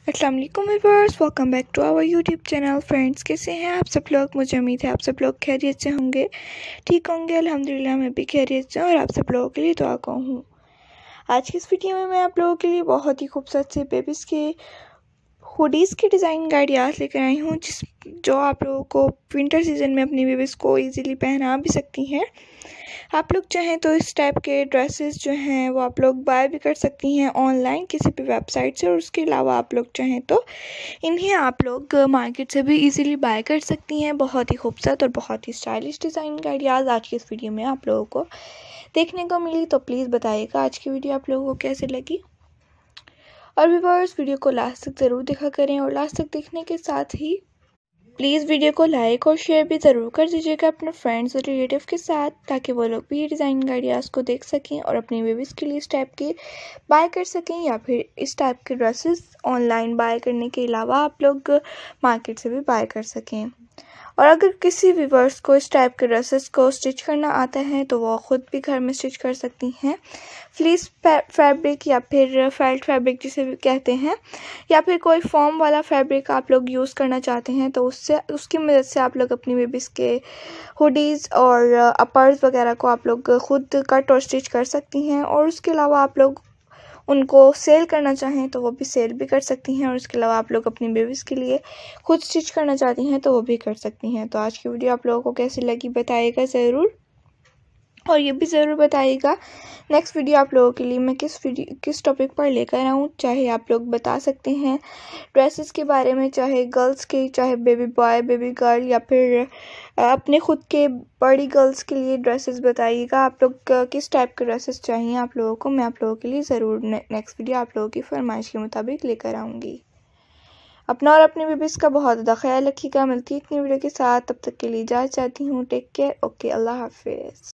अस्सलाम वालेकुम viewers, welcome back to our YouTube channel. Friends, कैसे हैं आप सब लोग? मुझे उम्मीद है आप सब लोग खैरियत से होंगे, ठीक होंगे। अल्हम्दुलिल्लाह मैं भी खैरियत से और आप सब लोगों के लिए दुआ हूँ। आज की इस वीडियो में मैं आप लोगों के लिए बहुत ही खूबसूरत से बेबीज़ के हुडीज़ के डिज़ाइन का आइडियाज़ लेकर आई हूँ, जो आप लोगों को विंटर सीज़न में अपनी बेबीज़ को ईज़िली पहना भी सकती हैं। आप लोग चाहें तो इस टाइप के ड्रेसेस जो हैं वो आप लोग बाय भी कर सकती हैं ऑनलाइन किसी भी वेबसाइट से, और उसके अलावा आप लोग चाहें तो इन्हें आप लोग मार्केट से भी इजीली बाय कर सकती हैं। बहुत ही खूबसूरत और बहुत ही स्टाइलिश डिज़ाइन का आइडियाज़ आज की इस वीडियो में आप लोगों को देखने को मिली। तो प्लीज़ बताइएगा आज की वीडियो आप लोगों को कैसे लगी, और व्यूअर्स वीडियो को लास्ट तक ज़रूर देखा करें, और लास्ट तक देखने के साथ ही प्लीज़ वीडियो को लाइक और शेयर भी ज़रूर कर दीजिएगा अपने फ्रेंड्स और रिलेटिव के साथ, ताकि वो लोग भी डिज़ाइन का आइडियाज़ को देख सकें और अपनी बेबीज़ के लिए इस टाइप के बाय कर सकें, या फिर इस टाइप के ड्रेसेस ऑनलाइन बाय करने के अलावा आप लोग मार्केट से भी बाय कर सकें। और अगर किसी व्यूअर्स को इस टाइप के ड्रेसेस को स्टिच करना आता है तो वो ख़ुद भी घर में स्टिच कर सकती हैं। फ्लीस फैब्रिक या फिर फेल्ट फैब्रिक जिसे भी कहते हैं, या फिर कोई फॉर्म वाला फैब्रिक आप लोग यूज़ करना चाहते हैं तो उसकी मदद से आप लोग अपनी बेबीज़ के हुडीज़ और अपर्स वगैरह को आप लोग ख़ुद कट और स्टिच कर सकती हैं। और उसके अलावा आप लोग उनको सेल करना चाहें तो वो भी सेल भी कर सकती हैं, और उसके अलावा आप लोग अपनी बेबीज़ के लिए खुद स्टिच करना चाहती हैं तो वो भी कर सकती हैं। तो आज की वीडियो आप लोगों को कैसी लगी बताइएगा ज़रूर, और ये भी ज़रूर बताइएगा नेक्स्ट वीडियो आप लोगों के लिए मैं किस टॉपिक पर लेकर आऊँ। चाहे आप लोग बता सकते हैं ड्रेसेस के बारे में, चाहे गर्ल्स के, चाहे बेबी बॉय बेबी गर्ल, या फिर अपने खुद के बड़ी गर्ल्स के लिए ड्रेसेस बताइएगा। आप लोग किस टाइप के ड्रेसेस चाहिए आप लोगों को, मैं आप लोगों के लिए ज़रूर नेक्स्ट वीडियो आप लोगों की फरमाइश के मुताबिक लेकर आऊँगी। अपना और अपनी बेबीज़ का बहुत ज़्यादा ख्याल रखिएगा। मिलती है इतनी वीडियो के साथ, तब तक के लिए इजाज़त चाहती हूँ। टेक केयर, ओके, अल्लाह हाफिज़।